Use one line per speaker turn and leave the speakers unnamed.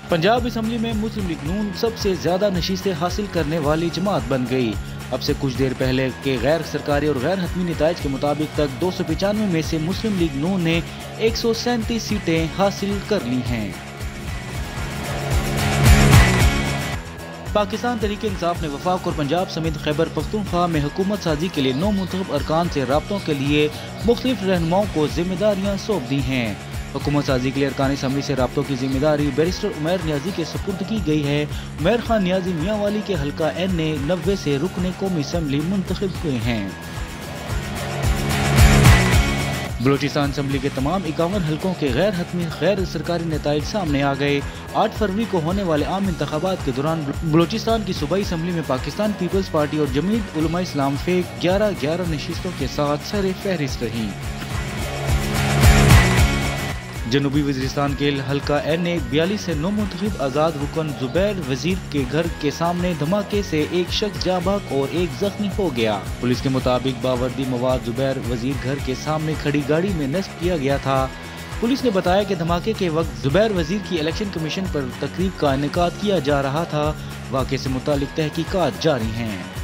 Punjab assembly में मुस्लिम league नून सबसे ज्यादा नशीस्तें हासिल करने वाली जमात बन गई। अब से कुछ देर पहले के गैर सरकारी और गैर हतमी नताइज के मुताबिक तक 295 में से मुस्लिम लीग नून ने 137 सीटें हासिल कर ली हैं। पाकिस्तान तहरीक इंसाफ ने वफाक और पंजाब समेत खैबर पख्तूनख्वा में हुकूमत साजी के लिए 9 मुंतखब अरकान से राब्तों के लिए मुख्तलिफ रहनुमाओं को जिम्मेदारियां सौंप दी हैं। हुकूमत साजी के लिए अरकान असम्बली से राब्तों की जिम्मेदारी बैरिस्टर उमैर नियाजी के सुपुर्द की गई है। उमैर खान नियाजी मियांवाली के हल्का NA 90 से रुकने कौमी असम्बली मुंतखब हुए हैं। बलूचिस्तान असम्बली के तमाम 51 हल्कों के गैर हतमी गैर सरकारी नताइज सामने आ गए। 8 फरवरी को होने वाले आम इंतखाबात के दौरान बलूचिस्तान की सूबाई असम्बली में पाकिस्तान पीपल्स पार्टी और जमीयत उलमा इस्लाम फेक 11 नशिस्तों के साथ सरे फहरिस्त रही। जनूबी वजीरिस्तान के हल्का NA 42 से 9 मुंतखब आज़ाद रुकन जुबैर वजीर के घर के सामने धमाके से एक शख्स जाँ बहक और एक जख्मी हो गया। पुलिस के मुताबिक बावर्दी मवाद जुबैर वजीर घर के सामने खड़ी गाड़ी में नस्ब किया गया था। पुलिस ने बताया कि धमाके के वक्त जुबैर वजीर की इलेक्शन कमीशन पर तकरीब का इनेकाद किया जा रहा था। वाक़े से मुतालिक तहकीकात जारी हैं।